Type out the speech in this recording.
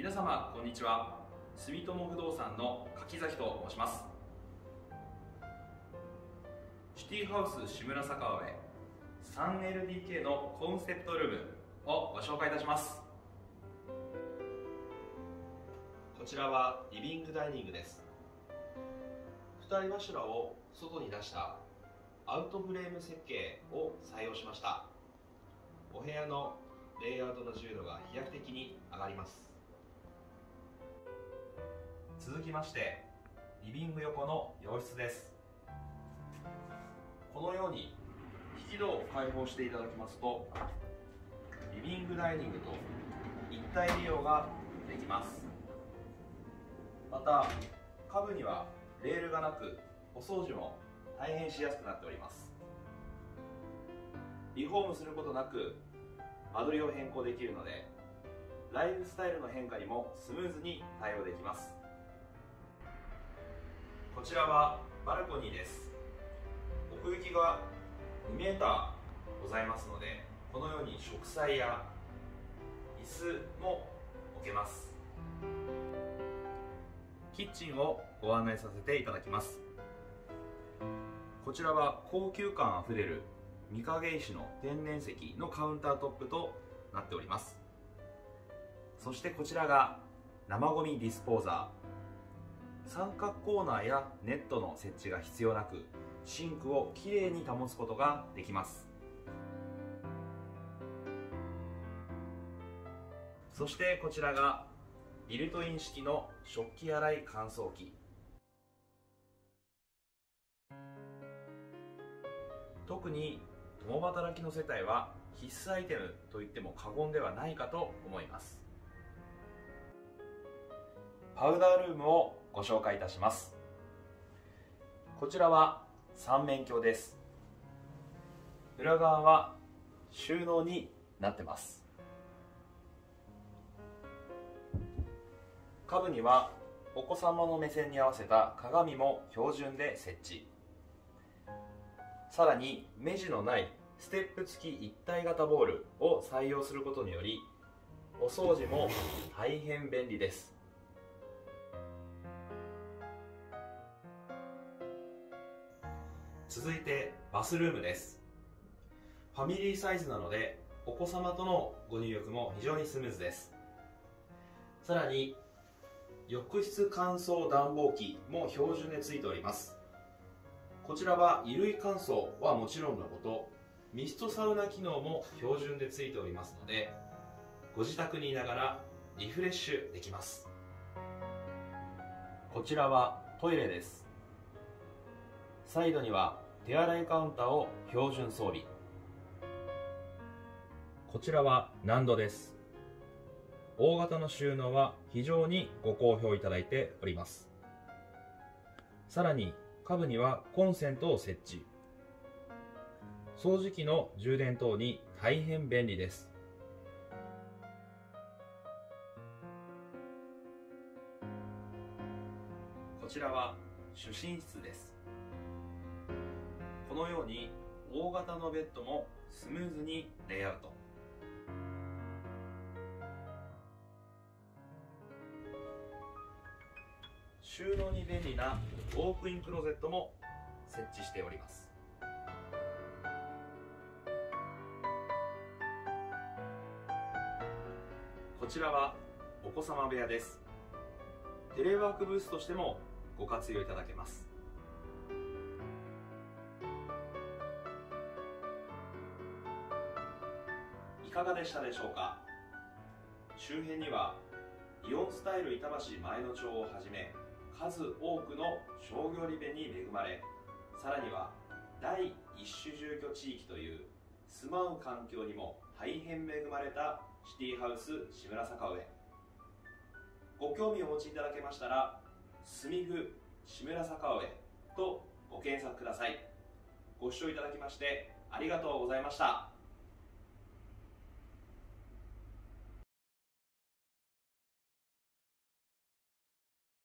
皆様こんにちは。住友不動産の柿崎と申します。シティハウス志村坂上 3LDK のコンセプトルームをご紹介いたします。こちらはリビングダイニングです。2人柱を外に出したアウトフレーム設計を採用しました。お部屋のレイアウトの自由度が飛躍的に上がります。続きましてリビング横の洋室です。このように引き戸を開放していただきますと、リビングダイニングと一体利用ができます。また下部にはレールがなく、お掃除も大変しやすくなっております。リフォームすることなく間取りを変更できるので、ライフスタイルの変化にもスムーズに対応できます。こちらはバルコニーです。奥行きが2メーターございますので、このように植栽や椅子も置けます。キッチンをご案内させていただきます。こちらは高級感あふれる御影石の天然石のカウンタートップとなっております。そしてこちらが生ゴミディスポーザー。三角コーナーやネットの設置が必要なく、シンクをきれいに保つことができます。そしてこちらがビルトイン式の食器洗い乾燥機。特に共働きの世帯は必須アイテムと言っても過言ではないかと思います。パウダールームをご紹介いたします。こちらは三面鏡です。裏側は収納になってます。下部にはお子様の目線に合わせた鏡も標準で設置。さらに目地のないステップ付き一体型ボールを採用することにより、お掃除も大変便利です。続いてバスルームです。ファミリーサイズなのでお子様とのご入浴も非常にスムーズです。さらに浴室乾燥暖房機も標準でついております。こちらは衣類乾燥はもちろんのこと、ミストサウナ機能も標準でついておりますので、ご自宅にいながらリフレッシュできます。こちらはトイレです。サイドには手洗いカウンターを標準装備。こちらは難度です。大型の収納は非常にご好評いただいております。さらに下部にはコンセントを設置。掃除機の充電等に大変便利です。こちらは主寝室です。このように大型のベッドもスムーズにレイアウト。収納に便利なウォークインクローゼットも設置しております。こちらはお子様部屋です。テレワークブースとしてもご活用いただけます。いかがでしたでしょうか。周辺にはイオンスタイル板橋前の町をはじめ、数多くの商業利便に恵まれ、さらには第一種住居地域という住まう環境にも大変恵まれたシティハウス志村坂上。ご興味をお持ちいただけましたら、住みふ志村坂上とご検索ください。ご視聴いただきましてありがとうございました。